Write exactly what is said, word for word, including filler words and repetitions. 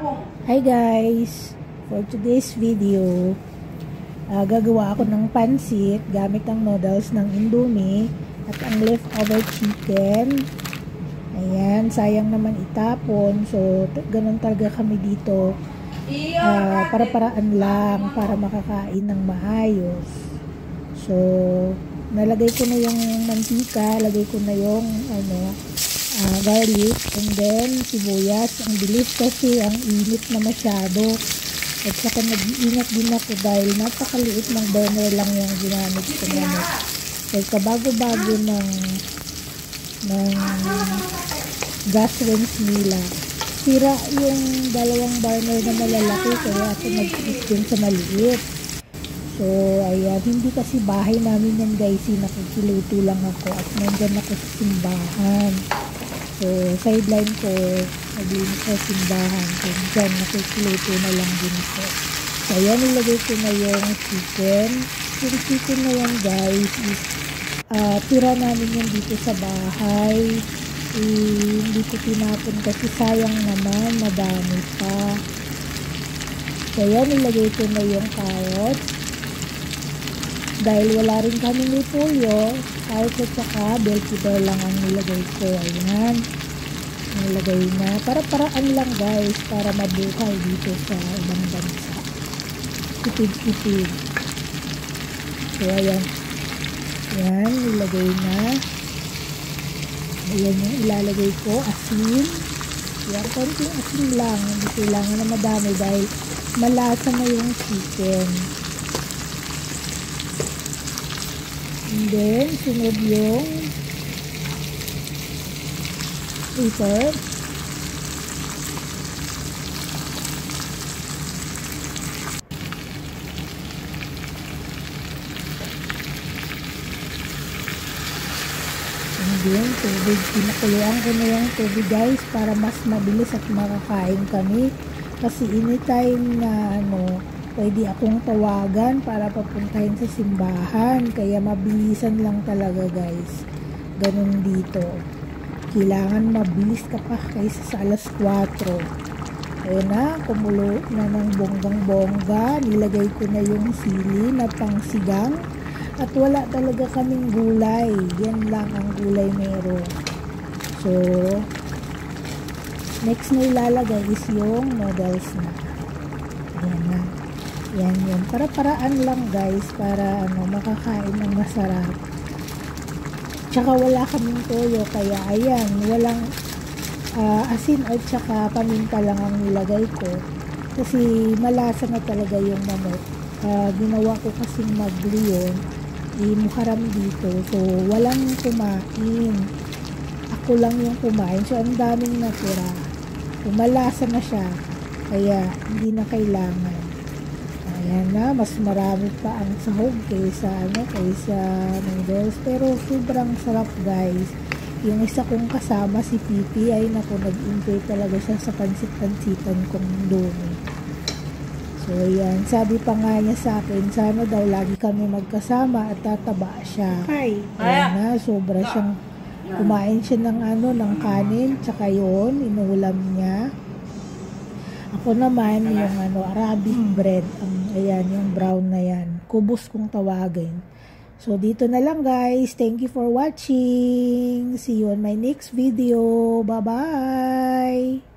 Hi guys! For today's video, uh, gagawa ako ng pansit gamit ang noodles ng Indomie at ang leftover chicken. Ayan, sayang naman itapon. So, ganun talaga kami dito. Uh, para-paraan lang para makakain ng maayos. So, nalagay ko na yung mantika, lagay ko na yung ano, uh, garlic, and then sibuyas. Ang bilis kasi, ang init na masyado. At saka nag-iingat din ako dahil napakaliit ng burner lang yung ginamit ko naman. So, kabago-bago ng ng gas range nila. Sira yung dalawang burner na malalaki, kaya ako nag-isip din sa maliit. So, ayan, hindi kasi bahay namin yan guys, nakikiluto lang ako at nandyan ako sa simbahan. So, sideline ko, naglinis sa simbahan. So, dyan, nakikiluto na lang din ko. So, ayan, nilagay ko na yung chicken. Yung chicken na yan guys, is, uh, tira namin yan dito sa bahay. Eh, hindi ko tinapon kasi sayang naman, madami pa. So, ayan, nilagay ko na yung carrots. Dahil wala rin kami repolyo, carrots at saka bell pepper lang ang nilagay ko. Ayan, nilagay na. Para-paraan lang guys, para mabuhay dito sa ibang bansa. Tipid-tipid. So, ayan. Ayan, nilagay na. Ayan yung ilalagay ko, asin. Ayan, konting asin lang. Hindi kailangan na madami dahil malasa na yung chicken. And then, sunod yung pepper. And then, tubig. Pinakuluan ko na yung tubig guys para mas mabilis at makakain kami. Kasi anytime na ano, pwede akong tawagan para papuntahin sa simbahan. Kaya mabilisan lang talaga guys. Ganun dito. Kailangan mabilis ka pa kaysa sa alas kwatro. Ayun na, kumulo na ng bonggang-bongga. Nilagay ko na yung sili na pangsigang. At wala talaga kaming gulay. Yan lang ang gulay meron. So, next na ilalagay is yung noodles na. Ayan na. Yan, yan. Para-paraan lang guys, para ano, makakain ng masarap. Tsaka wala kaming toyo, kaya ayan, walang uh, asin at tsaka paminta lang ang nilagay ko. Kasi malasa na talaga yung manok. Uh, ginawa ko kasing magliyon, imuharam dito. So, walang kumain. Ako lang yung kumain. So, ang daming natira. So, malasa na siya. Kaya, hindi na kailangan. Ayan na, mas marami pa ang sahog kaysa, ano, kaysa noodles. Pero sobrang sarap guys. Yung isa kong kasama, si Pipi, ay naku, nag-enjoy talaga siya sa pansit-pansitan kong dumi. So ayan, sabi pa nga niya sa akin, sana daw lagi kami magkasama at tataba siya. Hi! Ayan na, sobra siyang kumain siya ng ano, ng kanin, tsaka yun, inuulam niya. Ako naman, yung ano, Arabic bread, ang, ayan, yung brown na yan. Kubos kong tawagin. So, dito na lang guys. Thank you for watching. See you on my next video. Bye-bye!